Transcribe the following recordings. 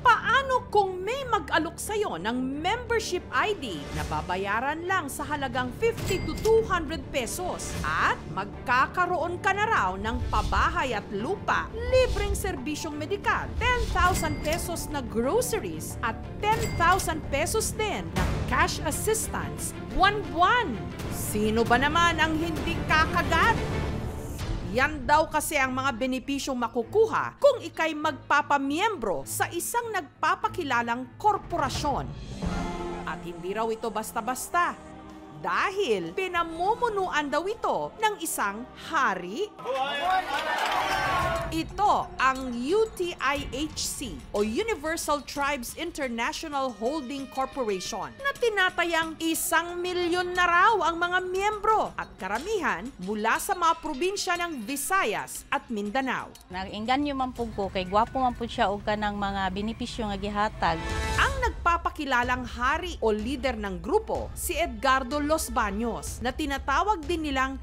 Paano kung may mag-alok sa'yo ng membership ID na babayaran lang sa halagang 50 to 200 pesos at magkakaroon ka na raw ng pabahay at lupa, libreng serbisyong medikal, 10,000 pesos na groceries at 10,000 pesos din na cash assistance buwan-buwan? Sino ba naman ang hindi kakagat? Yan daw kasi ang mga benepisyong makukuha kung ikay magpapamiyembro sa isang nagpapakilalang korporasyon. At hindi raw ito basta-basta dahil pinamumunuan daw ito ng isang hari. Ito ang UTIHC o Universal Tribes International Holding Corporation na tinatayang 1 milyon na raw ang mga miyembro at karamihan mula sa mga probinsya ng Visayas at Mindanao. Nag-inganyo man po ko, kay gwapo man po siya o ka ng mga benepisyo nga gihatag. Ang nagpapakilalang hari o leader ng grupo, si Edgardo Los Baños, na tinatawag din nilang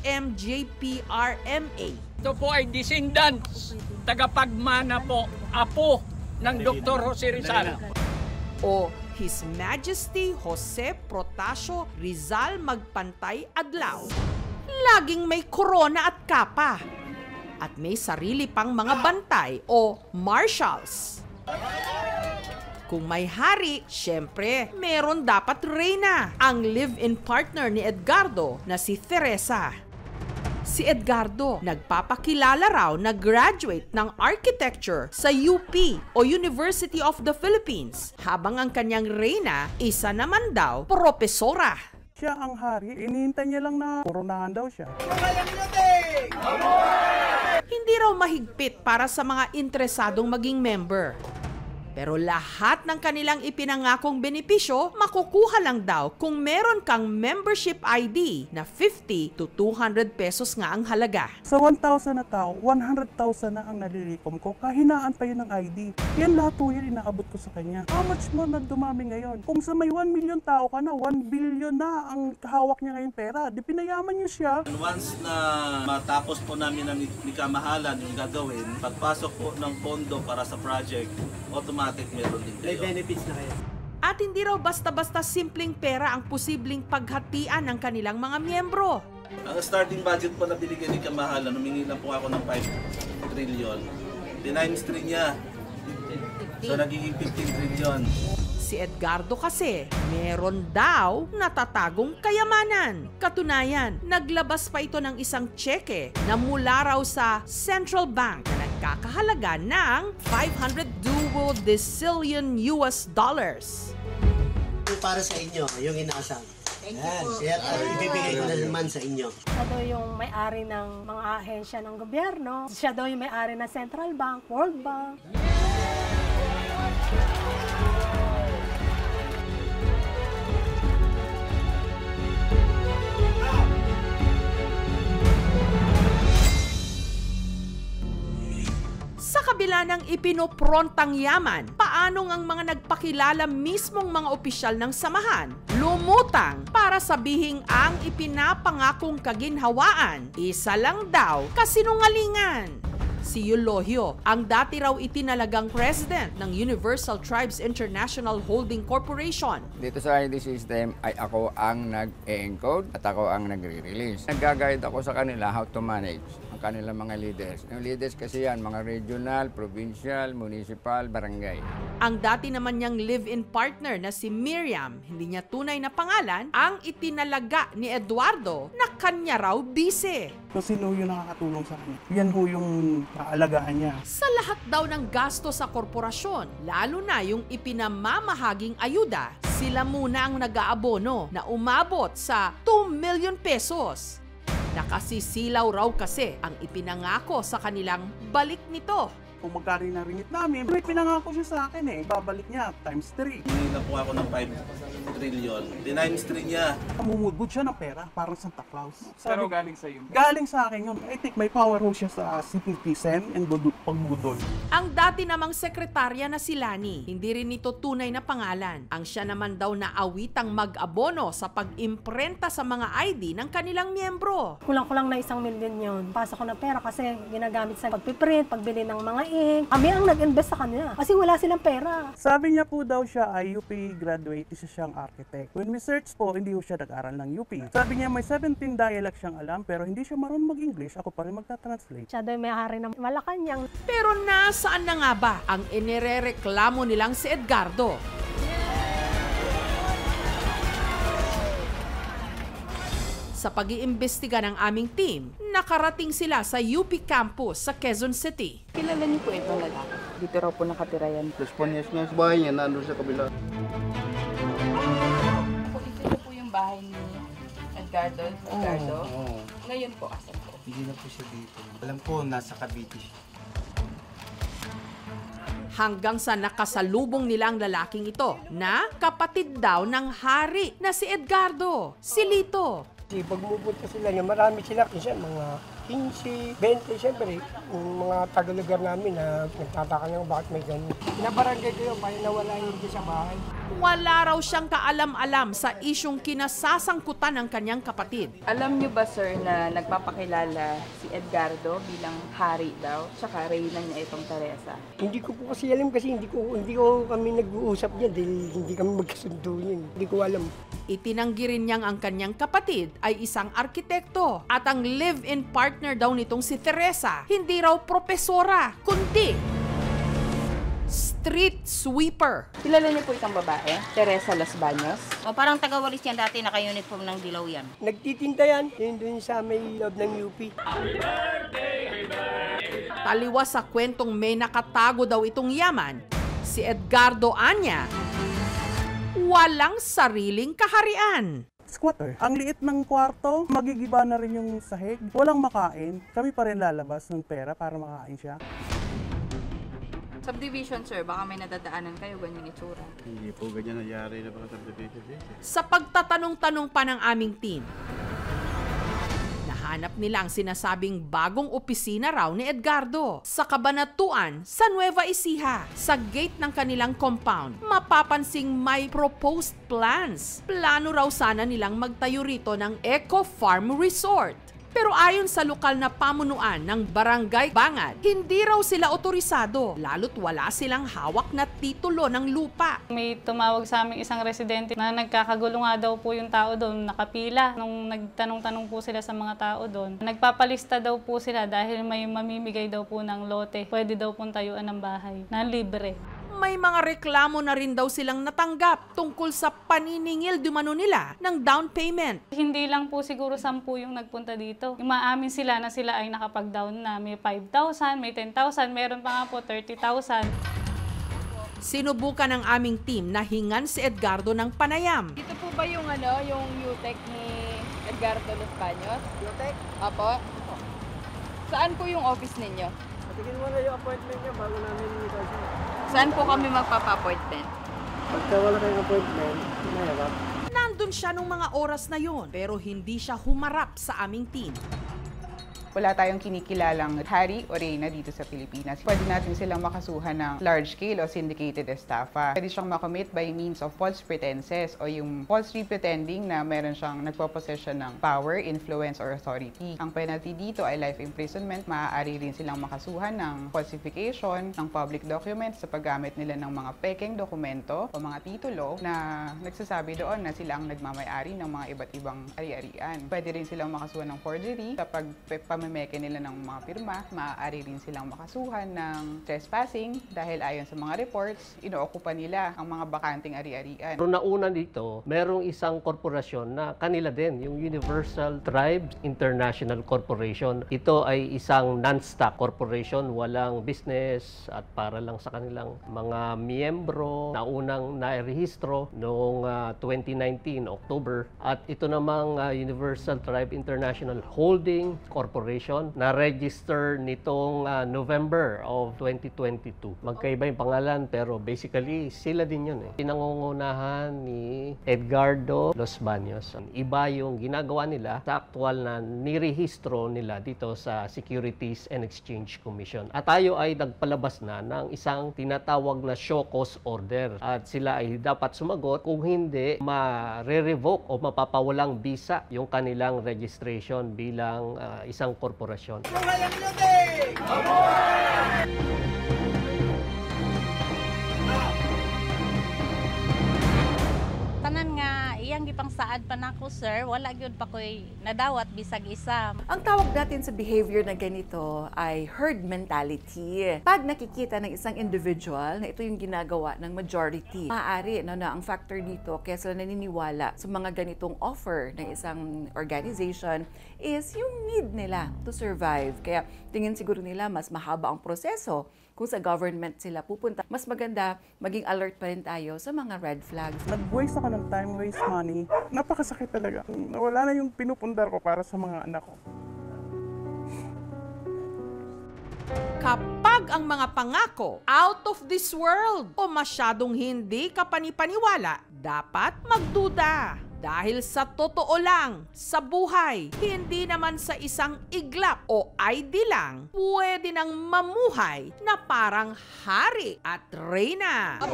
HMJPRMA. Ito po ay descendants, tagapagmana po, apo ng Dr. Jose Rizal. O His Majesty Jose Protasio Rizal Magpantay Adlaw. Laging may korona at kapa. At may sarili pang mga bantay o marshals. Kung may hari, syempre, meron dapat Reyna, ang live-in partner ni Edgardo na si Teresa. Si Edgardo, nagpapakilala raw na graduate ng architecture sa UP o University of the Philippines, habang ang kanyang Reyna, isa naman daw, propesora. Siya ang hari, inihintay niya lang na koronahan daw siya. Hindi raw mahigpit para sa mga interesadong maging member. Pero lahat ng kanilang ipinangakong benepisyo, makukuha lang daw kung meron kang membership ID na 50 to 200 pesos nga ang halaga. Sa 1,000 na tao, 100,000 na ang nalilikom ko. Kahinaan pa yun ng ID. Yan lahat po yun inaabot ko sa kanya. How much mo na dumami ngayon? Kung sa may 1 million tao ka na, 1 billion na ang hawak niya ngayon pera. Di pinayaman niyo siya. Once na matapos po namin ang kamahalan yung gagawin, pagpasok po ng pondo para sa project, automatic meron din kayo. May benefits na kayo. At hindi raw basta-basta simpleng pera ang posibleng paghatian ng kanilang mga miyembro. Ang starting budget po na binigyan ni kamahalan, humingi lang po ako ng 5 trillion. Times 3 niya. So nagiging 15 trillion. Si Edgardo kasi, meron daw natatagong kayamanan. Katunayan, naglabas pa ito ng isang tseke na mula raw sa Central Bank na nagkakahalaga ng 500 duodecillion US dollars. Para sa inyo, yung inaasam. Yan, sir, at ibibigay ko na naman sa inyo. Siya daw yung may-ari ng mga ahensya ng gobyerno. Siya daw yung may-ari ng Central Bank, World Bank. Sa kabila ng ipinoprontang yaman, paano ang mga nagpakilala mismong mga opisyal ng samahan lumutang para sabihing ang ipinapangakong kaginhawaan, isa lang daw kasinungalingan? Si Eulogio, ang dati raw itinalagang president ng Universal Tribes International Holding Corporation. Dito sa ID system ay ako ang nag-encode at ako ang nagre-release. Nag-guide ako sa kanila how to manage ang kanilang mga leaders. Yung leaders kasi yan, mga regional, provincial, municipal, barangay. Ang dati naman niyang live-in partner na si Miriam, hindi niya tunay na pangalan, ang itinalaga ni Eduardo na kanya raw bise. So sino yung nakakatulong sa kanya? Yan ho yung kaalagaan niya. Sa lahat daw ng gasto sa korporasyon, lalo na yung ipinamamahaging ayuda, sila muna ang nag-aabono na umabot sa 2 million pesos. Nakasisilaw raw kasi ang ipinangako sa kanilang balik nito. Kung magkano na ringit namin, may pinangako siya sa akin eh. Babalik niya times 3. Humingi lang po ako ng 5 trillion. Times 3 niya. Mamumudbud siya ng pera, parang Santa Claus. Pero galing sa iyo? Galing sa akin yun. I think may power ho siya sa citizen and pagbudol. Ang dati namang sekretarya na si Lani, hindi rin ito tunay na pangalan. Ang siya naman daw na awitang mag-abono sa pag-imprenta sa mga ID ng kanilang miyembro. Kulang-kulang na 1 million yun. Pasok ko na pera kasi ginagamit sa pagpiprint, pagbili ng mga kami ang nag-invest sa kanila kasi wala silang pera. Sabi niya po daw siya ay UP graduate, isa siyang architect. When we search po, hindi po siya nag-aral ng UP. Sabi niya may 17 dialect siyang alam pero hindi siya marunong mag-English. Ako pa rin magta-translate. Siya daw may-ari ng Malacanang. Pero nasaan na nga ba ang inirereklamo nilang si Edgardo? Sa pag-iimbestiga ng aming team, nakarating sila sa UP campus sa Quezon City. Kilala niyo po itong lalaki? Dito raw po nakatira yan. Responyas nga sa bahay niya, nandun sa kabila. Ito po yung bahay ni Edgardo. Ngayon po, asan po? Hindi na po siya dito. Alam po, nasa Cavite siya. Hanggang sa nakasalubong nilang lalaking ito na kapatid daw ng hari na si Edgardo, si Lito. Pag umupunta sila niya, marami sila. Minsan mga 15, 20, siyempre. Yung mga taga-lugar namin na nagtataka niya bakit may ganun. Pinabarangay ko yun, para nawala yun sa bahay. Wala raw siyang kaalam-alam sa isyong kinasasangkutan ng kanyang kapatid. Alam niyo ba, sir, na nagpapakilala si Edgardo bilang hari daw, tsaka Reyna niya itong Teresa? Hindi ko po kasi alam kasi hindi ko kami nag-uusap niya dahil hindi kami magkasundo niyan. Hindi ko alam. Itinanggi rin niyang ang kanyang kapatid ay isang arkitekto at ang live-in partner daw nitong si Teresa, hindi raw propesora, kundi street sweeper. Kilala niyo po itong babae, Teresa Los Baños? O parang taga-walis yan dati, naka-uniform ng dilaw yan. Nagtitinda yan, yun dun sa may loob ng UP. Taliwas sa kwentong may nakatago daw itong yaman, si Edgardo anya, walang sariling kaharian. Squatter. Ang liit ng kwarto, magigiba na rin yung sahig. Walang makain. Kami pa rin lalabas ng pera para makain siya. Subdivision, sir, baka may nadadaanan kayo, ganyan itsura. Hindi po ganyan nangyari na mga subdivision. Sa pagtatanong-tanong pa ng aming team, nahanap nila ang sinasabing bagong opisina raw ni Edgardo sa Cabanatuan sa Nueva Ecija. Sa gate ng kanilang compound, mapapansing may proposed plans. Plano raw sana nilang magtayo rito ng Eco Farm Resort. Pero ayon sa lokal na pamunuan ng Barangay Bangad, hindi raw sila otorisado, lalo't wala silang hawak na titulo ng lupa. May tumawag sa aming isang residente na nagkakagulo nga daw po yung tao doon, nakapila. Nung nagtanong-tanong po sila sa mga tao doon, nagpapalista daw po sila dahil may mamimigay daw po ng lote. Pwede daw pong tayuan ng bahay na libre. May mga reklamo na rin daw silang natanggap tungkol sa paniningil dumano nila ng down payment. Hindi lang po siguro 10 yung nagpunta dito. Umaamin sila na sila ay nakapag-down na. May 5,000, may 10,000, meron pa nga po 30,000. Sinubukan ng aming team na hingan si Edgardo ng panayam. Dito po ba yung yung UTEC ni Edgardo Los Baños? UTEC? Apo. Saan po yung office ninyo? Patigin mo na yung appointment niya bago namin i-kasi. Saan po kami magpapa-appointment? Pagka wala kayong appointment, mahirap. Nandun siya nung mga oras na yon, pero hindi siya humarap sa aming team. Wala tayong kinikilalang hari o reyna dito sa Pilipinas. Pwede natin silang makasuhan ng large-scale o syndicated estafa. Pwede siyang makommit by means of false pretenses o yung falsely pretending na meron siyang nagpo-possession ng power, influence, or authority. Ang penalty dito ay life imprisonment. Maaari rin silang makasuhan ng falsification ng public documents sa paggamit nila ng mga pekeng dokumento o mga titulo na nagsasabi doon na sila ang nagmamayari ng mga iba't ibang ari-arian. Pwede rin silang makasuhan ng forgery kapag pamimeke nila ng mga pirma. Maaari rin silang makasuhan ng trespassing dahil ayon sa mga reports, inookupa nila ang mga bakanting ari-arian. Pero nauna dito, merong isang korporasyon na kanila din, yung Universal Tribes International Corporation. Ito ay isang non-stock corporation, walang business at para lang sa kanilang mga miyembro na unang nairehistro noong 2019, October. At ito namang Universal Tribe International Holding Corporation na-register nitong November of 2022. Magkaiba yung pangalan pero basically sila din yun eh. Pinangungunahan ni Edgardo Los Baños. Iba yung ginagawa nila sa actual na nirehistro nila dito sa Securities and Exchange Commission. At tayo ay nagpalabas na ng isang tinatawag na show cause order. At sila ay dapat sumagot kung hindi ma-revoke o mapapawalang visa yung kanilang registration bilang isang korporasyon. gipang saad pa nako sir, wala gyud pa koy nadawat bisag isa. Ang tawag natin sa behavior na ganito ay herd mentality. Pag nakikita ng isang individual na ito yung ginagawa ng majority, maaari na ang factor dito kaya sila naniniwala sa mga ganitong offer ng isang organization is yung need nila to survive. Kaya tingin siguro nila mas mahaba ang proseso kung sa government sila pupunta. Mas maganda maging alert pa rin tayo sa mga red flags. Nag-waste ako ng time, waste money. Napakasakit talaga. Nawala na yung pinupundar ko para sa mga anak ko. Kapag ang mga pangako out of this world o masyadong hindi ka panipaniwala, dapat magduda. Dahil sa totoo lang, sa buhay, hindi naman sa isang iglap o ID lang, pwede nang mamuhay na parang hari at reyna.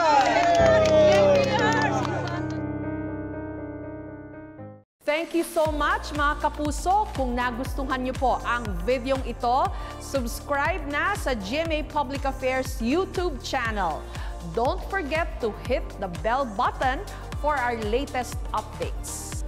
Thank you so much mga kapuso. Kung nagustuhan niyo po ang videong ito, subscribe na sa GMA Public Affairs YouTube channel. Don't forget to hit the bell button for our latest updates.